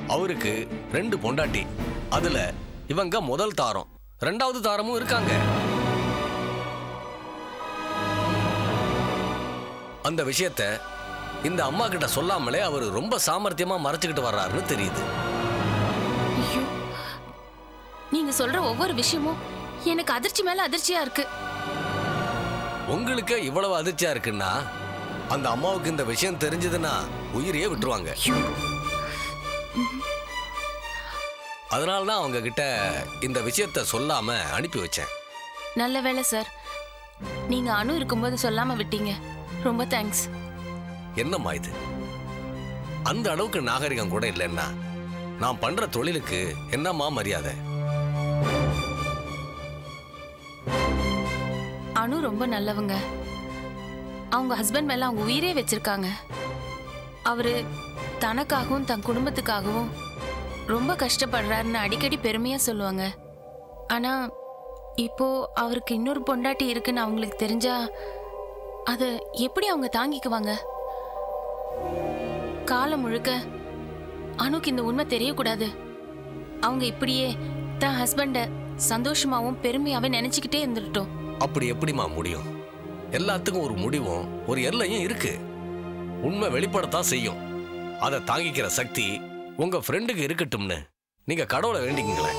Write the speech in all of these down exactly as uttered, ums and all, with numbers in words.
அவருக்கு ரெண்டு பொண்டாட்டி, அதுல இவங்க முதல் தாரம், ரெண்டாவது தாரமும் இருக்காங்க. அந்த விஷயத்த இந்த அம்மா கிட்ட சொல்லாமலே அவரு ரொம்ப சாமர்த்தியமா மறைச்சுக்கிட்டு வர்றாருன்னு தெரியுது. நீங்க சொல்ற ஒவ்வொரு விஷயமும் எனக்கு அதிர்ச்சி மேல அதிர்ச்சியா இருக்கு. உங்களுக்கு இவ்வளவு அதிர்ச்சியா இருக்குன்னா அந்த அம்மாவுக்கு இந்த விஷயம் தெரிஞ்சதுன்னா உயிரையே விட்டுருவாங்க. அதனாலதான் அவங்க கிட்ட இந்த விஷயத்த சொல்லாம அனுப்பி வச்சேன். நல்ல வேலை சார், நீங்க அனு இருக்கும்போது சொல்லாம விட்டீங்க. ரொம்ப தேங்க்ஸ். என்னம்மா இது, அந்த அளவுக்கு நாகரிகம் கூட இல்லைன்னா நான் பண்ற தொழிலுக்கு என்னம்மா மரியாதை? அனு ரொம்ப நல்லவங்க. அவங்க ஹஸ்பண்ட் மேல அவங்க உயிரே வச்சிருக்காங்க. அவரு தனக்காகவும் தன் குடும்பத்துக்காகவும் ரொம்ப கஷ்டப்படுறாருன்னு அடிக்கடி பெருமையா சொல்லுவாங்க. ஆனா இப்போ அவருக்கு இன்னொரு பொண்டாட்டி இருக்குன்னு அவங்களுக்கு தெரிஞ்சா அதை எப்படி அவங்க தாங்கிக்குவாங்க? காலம் முழுக்க அனுக்கு இந்த உண்மை தெரியக்கூடாது. அவங்க இப்படியே தன் ஹஸ்பண்ட சந்தோஷமாவும் பெருமையாவே நினைச்சுக்கிட்டே இருந்துட்டோம். அப்படி எப்படிமா முடியும்? எல்லாத்துக்கும் ஒரு முடிவும் ஒரு எல்லையும் இருக்கு. உண்மை வெளிப்படத்தான் செய்யும். அதை தாங்கிக்கிற சக்தி உங்க ஃப்ரெண்டுக்கு இருக்கட்டும்னு நீங்க கடவுளை வேண்டிக்கங்களேன்.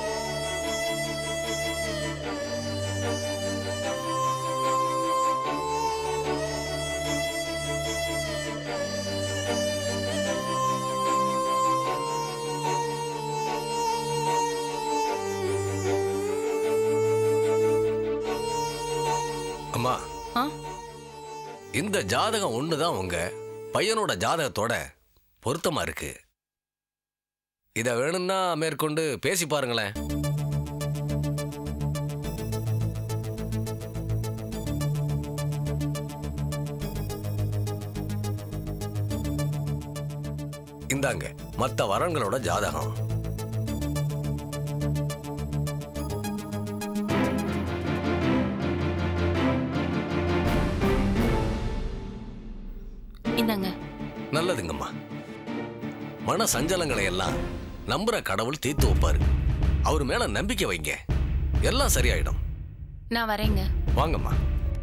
அம்மா, இந்த ஜாதகம் ஒண்ணுதான் உங்க பையனோட ஜாதகத்தோட பொருத்தமா இருக்கு. இத வேணும்னா மேற்கொண்டு பேசி பாருங்களேன். இந்தாங்க மத்த வரங்களோட ஜாதகம். நல்லதுங்கம்மா. மன சஞ்சலங்களை எல்லாம் நம்புற கடவுள் தீர்த்து வைப்பாரு. அவர் மேல நம்பிக்கை வைங்க, எல்லாம் சரியாயிடும். நான் வரேங்க. வாங்கம்மா.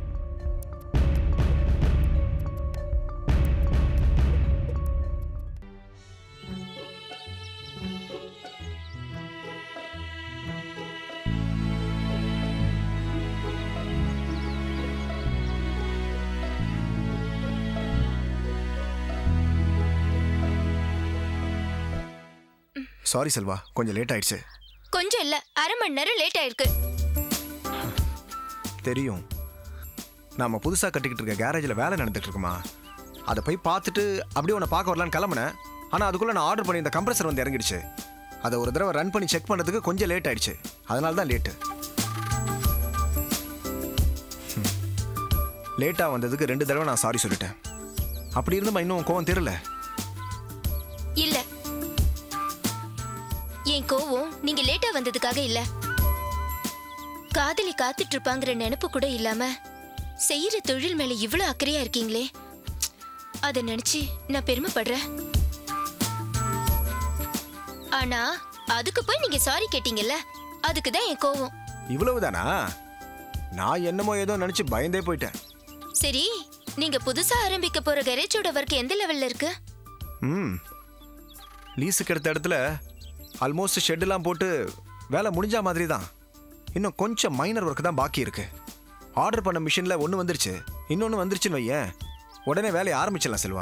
சாரி செல்வா, கொஞ்சம் லேட் ஆயிடுச்சு. கொஞ்சம் இல்ல, அரை மணி நேரம் லேட் ஆயிருக்கு. தெரியும், நாம புதுசா கட்டிக்கிட்டு இருக்க கேரேஜ்ல வேலை நடந்துட்டு இருக்குமா, அதை போய் பார்த்துட்டு அப்படியே உன்னை பார்க்க வரலான்னு கிளம்புனேன். ஆனா அதுக்குள்ள நான் ஆர்டர் பண்ணி இந்த கம்ப்ரஸர் வந்து இறங்கிடுச்சு. அதை ஒரு தடவை ரன் பண்ணி செக் பண்றதுக்கு கொஞ்சம் லேட் ஆயிடுச்சு. அதனால தான் லேட்டு. லேட்டா வந்ததுக்கு ரெண்டு தடவை நான் சாரி சொல்லிட்டேன். அப்படி இருந்துமா இன்னும் கோவம் தெரியல? இல்ல, என் கோவம் நீங்க லேட்டா வந்ததுக்காக இல்ல. காதலி காத்துட்டு இருப்பாங்கிற நினைப்பு கூட இல்லாம செய்யற தொழில் மேல இவ்வளவு அக்கறையா இருக்கீங்களே, அத நினைச்சு நான் பெருமைப்படுறேன். ஆனா அதுக்கு போய் நீங்க சாரி கேட்டீங்கல்ல, அதுக்குதான் என் கோவம். இவ்வளவுதானா? நான் என்னமோ ஏதோ நினைச்சு பயந்தே போயிட்டேன். சரி, நீங்க புதுசா ஆரம்பிக்க போற கேரேஜோட ஒர்க் எந்த லெவல்ல இருக்கு? ம் லீஸுக்கு எடுத்த இடத்துல ஆல்மோஸ்ட் ஷெட்டெல்லாம் போட்டு வேலை முடிஞ்ச மாதிரி தான். இன்னும் கொஞ்சம் மைனர் ஒர்க் தான் பாக்கி இருக்கு. ஆர்டர் பண்ண மிஷின்ல ஒன்று வந்துருச்சு, இன்னொன்று வந்துருச்சுன்னு வையேன், உடனே வேலையை ஆரம்பிச்சிடலாம் செல்வா.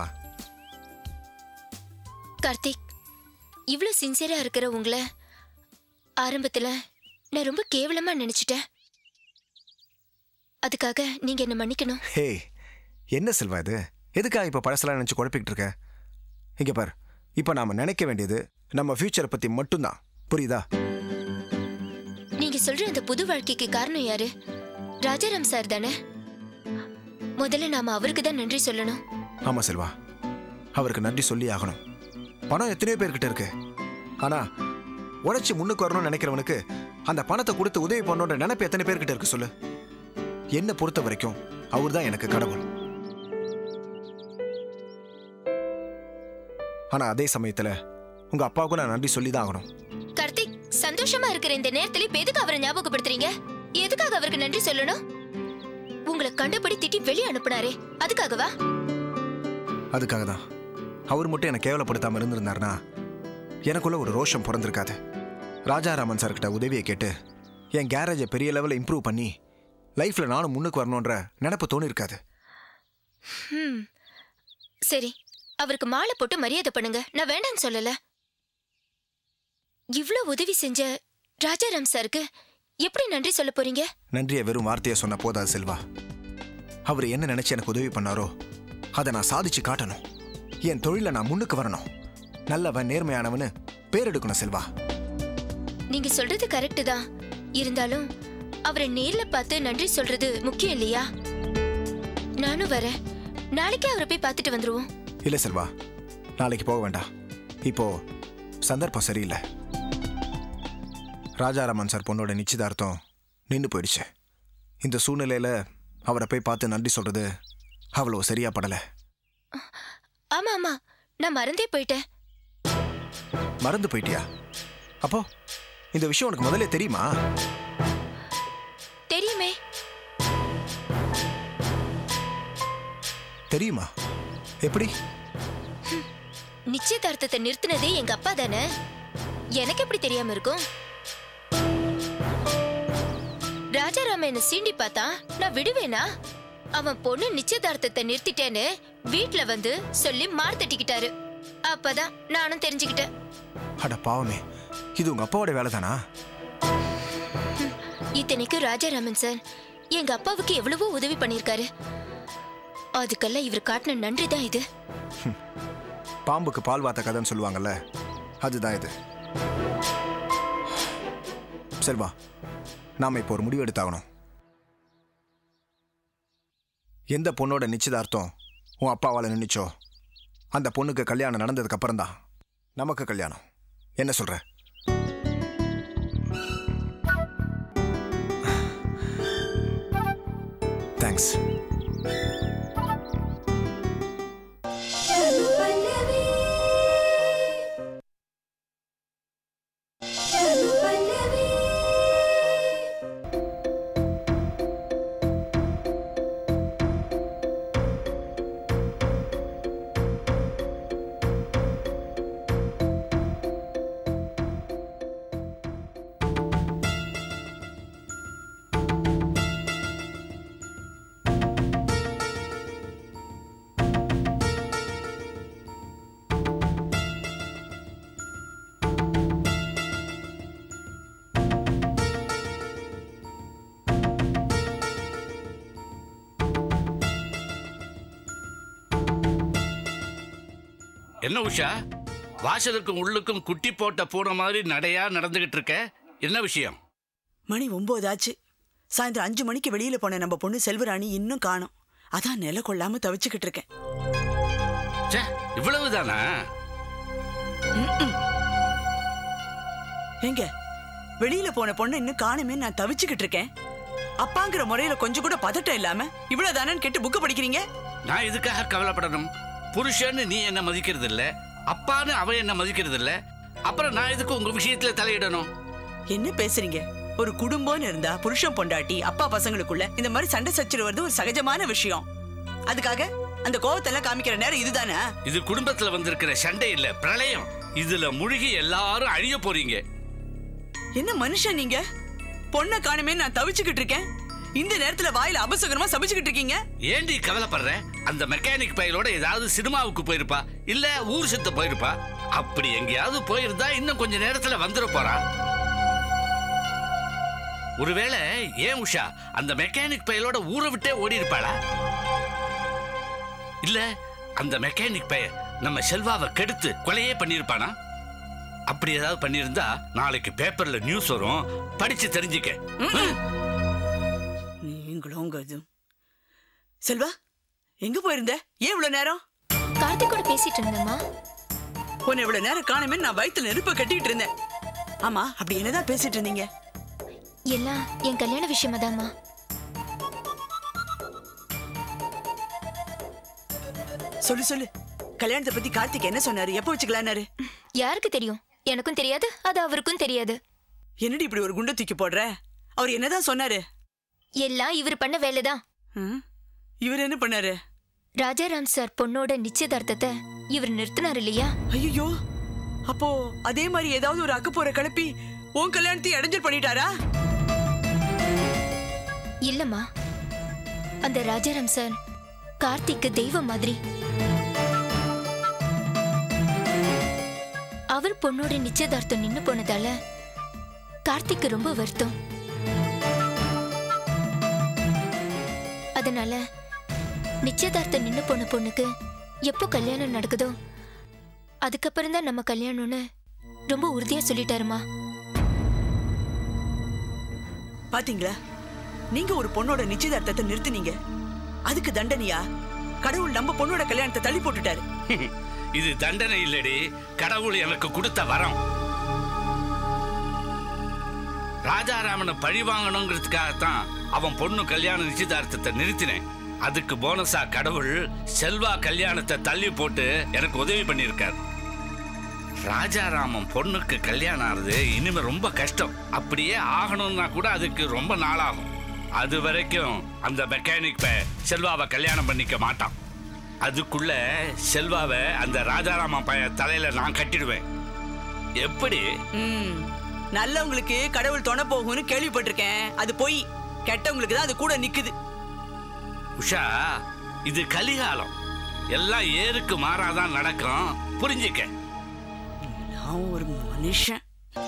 கார்த்திக், இவ்வளோ சின்சியரா இருக்கிற உங்களை ஆரம்பத்தில் நான் ரொம்ப கேவலமா நினைச்சிட்டேன். அதுக்காக நீங்க என்ன மன்னிக்கணும். ஹே, என்ன செல்வா இது? எதுக்காக இப்போ பழசெல்லாம் நினச்சி குழப்பிக்கிட்டு இருக்க? இங்கே பார், இப்போ நாம் நினைக்க வேண்டியது நம்ம ஃபியூச்சரை பற்றி மட்டும்தான், புரியுதா? நீங்க சொல்ற அந்த புது வாழ்க்கைக்கு காரணம் யாரு? ராஜாராம் சார் தானே? முதல்ல நாம அவருக்கு தான் நன்றி சொல்லணும். ஆமா செல்வா, அவருக்கு நன்றி சொல்லி ஆகணும். பணம் எத்தனையோ பேர்கிட்ட இருக்கு. ஆனா உழைச்சி முன்னுக்கு வரணும்னு நினைக்கிறவனுக்கு அந்த பணத்தை கொடுத்து உதவி பண்ணணுன்ற நினைப்பு எத்தனை பேர்கிட்ட இருக்கு சொல்லு? என்ன பொறுத்த வரைக்கும் அவர் தான் எனக்கு கடவுள். ஆனா அதே சமயத்துல உங்க அப்பாவுக்கும் நான் நன்றி சொல்லி தான் ஆகணும். கார்த்திக், சந்தோஷமா இருக்கிற இந்த நேரத்துல இப்ப எதுக்கு அவரை ஞாபகப்படுத்துறீங்க? எதுக்காக அவருக்கு நன்றி சொல்லணும்? உங்களை கண்டபடி திட்டி வெளியே அனுப்புனாரே, அதுக்காகவா? அதுக்காக தான். அவர் மட்டும் என்னை கேவலப்படுத்தாம இருந்திருந்தாருன்னா எனக்குள்ள ஒரு ரோஷம் பிறந்திருக்காது. ராஜாராமன் சார் கிட்ட உதவியை கேட்டு என் கேரேஜை பெரிய லெவலில் இம்ப்ரூவ் பண்ணி லைஃப்ல நானும் முன்னுக்கு வரணுன்ற நினைப்பு தோணி இருக்காது. சரி, அவருக்கு மாலை போட்டு மரியாதை பண்ணுங்க. நான் வேண்டான்னு சொல்லல. இவ்ளோ உதவி செஞ்ச ராஜாராம் சாருக்கு எப்படி நன்றி சொல்ல போறீங்க? நன்றியை வெறும் வார்த்தையை சொன்ன போதாது செல்வா. அவர் என்ன நினைச்சு எனக்கு உதவி பண்ணாரோ அதை நான் சாதிச்சு காட்டணும். என் தொழில நான் முன்னுக்கு வரணும். நல்லவன் நேர்மையானவனு பேர் எடுக்கணும் செல்வா. நீங்க சொல்றது கரெக்ட் தான். இருந்தாலும் அவரை நேர்ல பார்த்து நன்றி சொல்றது முக்கியம் இல்லையா? நானும் வரேன். நாளைக்கே அவரை போய் பார்த்துட்டு வந்துருவோம். இல்ல செல்வா, நாளைக்கு போக வேண்டாம். இப்போ சந்தர்ப்பம் சரியில்லை. ராஜாராமன் சார் பொண்ணோட நிச்சயதார்த்தம் நின்று போயிடுச்சு. இந்த சூழ்நிலையில அவரை போய் பார்த்து நன்றி சொல்றது அவ்வளோ சரியா படல. ஆமா ஆமா, நான் மறந்தே போயிட்டேன். மறந்து போயிட்டியா? அப்போ இந்த விஷயம் உனக்கு முதல்ல தெரியுமா? தெரியுமே. தெரியுமா? எப்படி? நிச்சயதார்த்தத்தை நிறுத்தினதே எங்க அப்பா தானே. எனக்கு எப்படி தெரியாம இருக்கும்? ராஜாராம என்ன சீண்டி பார்த்தா நான் விடுவேனா? அவன் பொண்ணு நிச்சயதார்த்தத்தை நிறுத்திட்டேன்னு வீட்டுல வந்து சொல்லி மார் தட்டிக்கிட்டாரு. அப்பதான் நானும் தெரிஞ்சுக்கிட்டேன். அட பாவமே, இது உங்க அப்பாவோட வேலை தானா? இத்தனைக்கு ராஜாராமன் சார் எங்க அப்பாவுக்கு எவ்வளவோ உதவி பண்ணிருக்காரு. அதுக்கெல்லாம் இவர் காட்டின நன்றி தான் இது. பாம்புக்கு பால் வாத்த கதைன்னு சொல்லுவாங்கல்ல, அதுதான் இது. செல்வா, நாம இப்போ ஒரு முடிவு எடுத்தாகணும். எந்த பொண்ணோட நிச்சயதார்த்தம் உன் அப்பாவால் நின்றுச்சோ அந்த பொண்ணுக்கு கல்யாணம் நடந்ததுக்கு அப்புறம் தான் நமக்கு கல்யாணம். என்ன சொல்ற? தேங்க்ஸ். என்ன உஷா, வாசலுக்கும் உள்ளுக்கும் குட்டி போட்ட பூனை மாதிரி நடையா நடந்துகிட்டு இருக்க? என்ன விஷயம்? மணி ஒன்பது ஆச்சு. சாயந்தரம் அஞ்சு மணிக்கு வெளியில போன நம்ம பொண்ணு செல்வராணி இன்னும் காணோம். அதான் நில கொள்ளாம தவிச்சுக்கிட்டு இருக்கேன். இவ்வளவுதானா? எங்க வெளியில போன பொண்ணு இன்னும் காணுமே நான் தவிச்சுக்கிட்டு இருக்கேன். அப்பாங்கிற முறையில கொஞ்சம் கூட பதட்டம் இல்லாம இவ்வளவுதானு கேட்டு புக்க படிக்கிறீங்க. நான் இதுக்காக கவலைப்படணும்? புருஷன்னு நீ என்ன மதிக்கிறது இல்ல, அப்பான்னு அவ என்ன மதிக்கிறது இல்ல, அப்புறம் நான் இதுக்கு உங்க விஷயத்துல தலையிடணும்? என்ன பேசுறீங்க? ஒரு குடும்பம்னு இருந்தா புருஷன் பொண்டாட்டி அப்பா பசங்களுக்குள்ள இந்த மாதிரி சண்டை சச்சரவு வருது ஒரு சகஜமான விஷயம். அதுக்காக அந்த கோவத்தெல்லாம் காமிக்கிற நேரம் இதுதானே? இது குடும்பத்துல வந்திருக்கிற சண்டை இல்ல, பிரளயம். இதுல முழுகி எல்லாரும் அழிய போறீங்க. என்ன மனுஷன் நீங்க? பொண்ணை காணுமே நான் தவிச்சுக்கிட்டு இருக்கேன். இந்த நேரத்துல வாயில அபசகரமா சமைச்சுக்கிட்டு இருக்கீங்க. ஏண்டி கவலைப்படுற? அந்த மெக்கானிக் பையலோட ஏதாவது சினிமாவுக்கு போயிருப்பா, இல்ல ஊர் சுத்த போயிருப்பா. அப்படி எங்கேயாவது போயிருந்தா இன்னும் கொஞ்ச நேரத்துல வந்துட போறா. ஒருவேளை ஏன் உஷா அந்த மெக்கானிக் பையலோட ஊரை விட்டே ஓடி இருப்பாளா? இல்ல அந்த மெக்கானிக் பையன் நம்ம செல்வாவை கெடுத்து கொலையே பண்ணிருப்பானா? அப்படி ஏதாவது பண்ணிருந்தா நாளைக்கு பேப்பர்ல நியூஸ் வரும், படிச்சு தெரிஞ்சுக்க. நீங்களும் செல்வா எங்க போயிருந்த? ஏன் இவ்வளவு நேரம்? கார்த்திகோட பேசிட்டு இருந்தேம்மா. உன்னை இவ்வளவு நேரம் காணுமே நான் வயித்துல நெருப்ப கட்டிட்டு இருந்தேன். ஆமா, அப்படி என்னதான் பேசிட்டு இருந்தீங்க? எல்லாம் என் கல்யாண விஷயமாதாம்மா. சொல்லு சொல்லு, கல்யாணத்தை பத்தி கார்த்திக் என்ன சொன்னாரு? எப்ப வச்சுக்கலான்னாரு? யாருக்கு தெரியும்? எனக்கும் தெரியாது, அது அவருக்கும் தெரியாது. என்னடி இப்படி ஒரு குண்டை தூக்கி போடுற? அவர் என்னதான் சொன்னாரு? எல்லாம் இவர் பண்ண வேலைதான். இவர் என்ன பண்ணாரு? ராஜாராம் சார் பொண்ணோட நிச்சயதார்த்தத்தை இவர் நிறுத்தினார் இல்லையா? ஐயோ, அப்போ அதே மாதிரி ஏதாவது ஒரு அக்கப்போரை கிளப்பி உன் கல்யாணத்தை இடைஞ்சல் பண்ணிட்டாரா? இல்லம்மா, அந்த ராஜாராம் சார் கார்த்திக்கு தெய்வம் மாதிரி. அவர் பொண்ணோட நிச்சயதார்த்தம் நின்னு போனதால கார்த்திக்கு ரொம்ப வருத்தம். அதனால நிச்சயதார்த்தம் நின்னு போன பொண்ணுக்கு எப்போ கல்யாணம் நடக்குதோ அதுக்கப்புறம் தான் நம்ம கல்யாணம்னு ரொம்ப உறுதியா சொல்லிட்டாருமா. பாத்தீங்களா, நீங்க ஒரு பொண்ணோட நிச்சயதார்த்தத்தை நிறுத்தினீங்க. அதுக்கு தண்டனையா கடவுள் நம்ம பொண்ணோட கல்யாணத்தை தள்ளி போட்டுட்டாரு. இது தண்டனை இல்லடி, கடவுள் எனக்கு கொடுத்த வரம். ராஜாராமனை பழி வாங்கணுங்கிறதுக்காகத்தான் அவன் பொண்ணு கல்யாண நிச்சயதார்த்தத்தை நிறுத்தினேன். அதுக்கு போனஸா கடவுள் செல்வா கல்யாணத்தை தள்ளி போட்டு எனக்கு உதவி பண்ணியிருக்கார். ராஜாராமன் பொண்ணுக்கு கல்யாணம் ஆகுது இனிமே ரொம்ப கஷ்டம். அப்படியே ஆகணும்னா கூட அதுக்கு ரொம்ப நாளாகும். அது வரைக்கும் அந்த மெக்கானிக் செல்வாவை கல்யாணம் பண்ணிக்க மாட்டான். அதுக்குள்ள செல்வாவை அந்த ராஜாராமன் பைய தலையில நான் கட்டிடுவேன். எப்படி? நல்லவங்களுக்கு கடவுள் துணை போகும்னு கேள்விப்பட்டிருக்கேன். அது போய் கெட்டவங்களுக்கு தான் அது கூட நிக்குது. உஷா, இது கலிகாலம். எல்லாம் ஏருக்கு மாறாதான் நடக்கும், புரிஞ்சுக்க. நான் ஒரு மனுஷன்.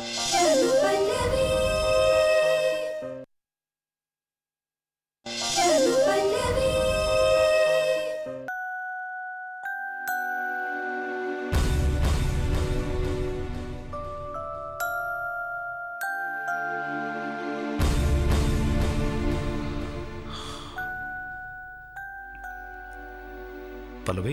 பல்லவி,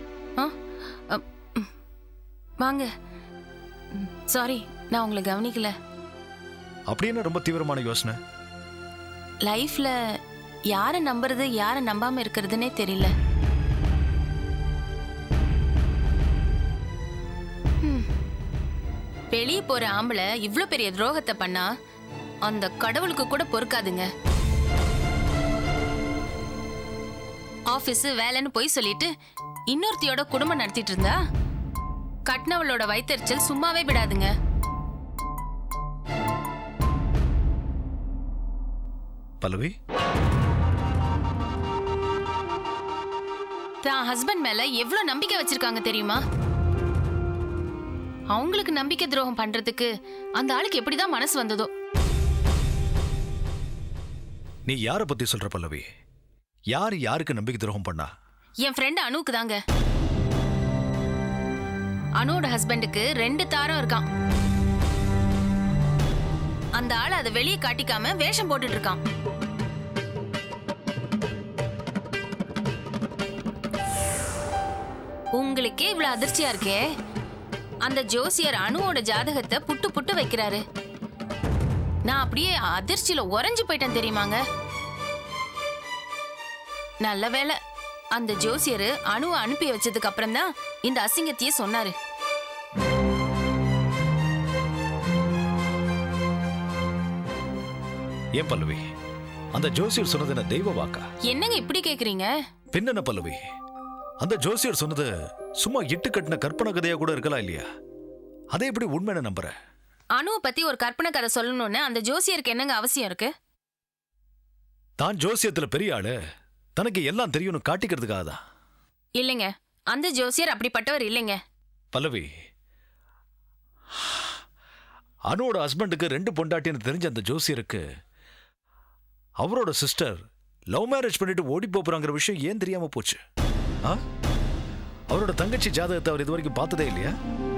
வாங்க. சாரி, நான் உங்களை கவனிக்கல. அப்படின்னு ரொம்ப தீவிரமான யோசனை. லைஃப்ல யாரை நம்புறது யாரை நம்பாம இருக்கிறதுனே தெரியல. வெளியே போற ஆம்பளை இவ்ளோ பெரிய துரோகத்தை பண்ணா அந்த கடவுளுக்கு கூட பொறுக்காதுங்க. ஆபீஸ் வேலைன்னு போய் சொல்லிட்டு இன்னொருத்தியோட குடும்பம் நடத்திட்டு இருந்தா கட்னவளோட வயித்தெரிச்சல் சும்மாவே விடாதுங்க. பல்லவி, தான் ஹஸ்பண்ட் மேல எவ்வளவு நம்பிக்கை வச்சிருக்காங்க தெரியுமா? அவங்களுக்கு நம்பிக்கை துரோகம் பண்றதுக்கு அந்த ஆளுக்கு எப்படிதான் மனசு வந்ததோ. நீ யார பத்தி சொல்ற பல்லவி? யாரு யாருக்கு நம்பிக்கை துரோகம் பண்ணா? என் ஃப்ரெண்ட் அனுக்கு தாங்க. அனுவோட ஹஸ்பண்டுக்கு ரெண்டு தாரம் இருக்கான். அந்த ஆள் அதை வெளியே காட்டிக்காம வேஷம் போட்டுட்டு இருக்கான். உங்களுக்கே இவ்வளவு அதிர்ச்சியா இருக்கே. அந்த ஜோசியர் அனுவோட ஜாதகத்தை புட்டு புட்டு வைக்கிறாரு. நான் அப்படியே அதிர்ச்சியில உறைஞ்சு போயிட்டேன் தெரியுமாங்க. நல்ல வேலை, அந்த ஜோசியர் அணுவை அனுப்பி வச்சதுக்கு அப்புறம் தான் இந்த அசிங்கத்தையே சொன்னாரு. ஏன் பல்லவி, அந்த ஜோசியர் சொன்னது என்ன தெய்வ வாக்கா? என்னங்க இப்படி கேக்குறீங்க? பின்ன பல்லவி, அந்த ஜோசியர் சொன்னது சும்மா இட்டு கட்டின கற்பனை கதையா கூட இருக்கலாம் இல்லையா? அதை எப்படி உண்மைன்னு நம்புற? அணுவை பத்தி ஒரு கற்பனை கதை சொல்லணும்னு அந்த ஜோசியருக்கு என்னங்க அவசியம் இருக்கு? தான் ஜோசியத்துல பெரிய ஆளு, தனக்கு எல்லாம் தெரியும்னு காட்டிக்கிறதுக்காக தான். இல்லைங்க, அந்த ஜோசியர் அப்படிப்பட்டவர் இல்லைங்க. பல்லவி, அனுவோட ஹஸ்பண்டுக்கு ரெண்டு பொண்டாட்டின்னு தெரிஞ்ச அந்த ஜோசியருக்கு அவரோட சிஸ்டர் லவ் மேரேஜ் பண்ணிட்டு ஓடி போறாங்கிற விஷயம் ஏன் தெரியாம போச்சு? அவரோட தங்கச்சி ஜாதகத்தை அவர் இது வரைக்கும் பார்த்ததே இல்லையா?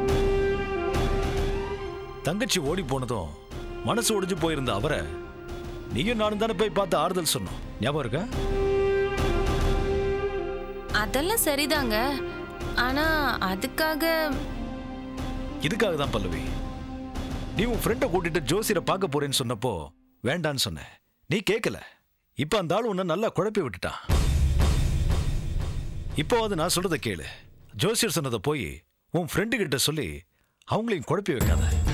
தங்கச்சி ஓடி போனதும் மனசு ஒடிஞ்சு போயிருந்த அவரை நீயும் நானும் தானே போய் பார்த்து ஆறுதல் சொன்னோம், ஞாபகம் இருக்கா? அதெல்லாம் சரிதாங்க, ஆனா அதுக்காக இதுக்காக தான் பல்லவி, நீ உன் ஃப்ரெண்டை கூட்டிட்டு ஜோசியரை பார்க்க போறேன்னு சொன்னப்போ வேண்டான்னு சொன்ன. நீ கேட்கல. இப்ப அந்த ஆள் உன்னை நல்லா குழப்பி விட்டுட்டான். இப்போ அது நான் சொல்றத கேளு. ஜோசியர் சொன்னதை போய் உன் ஃப்ரெண்டு கிட்ட சொல்லி அவங்களையும் குழப்பி வைக்காத.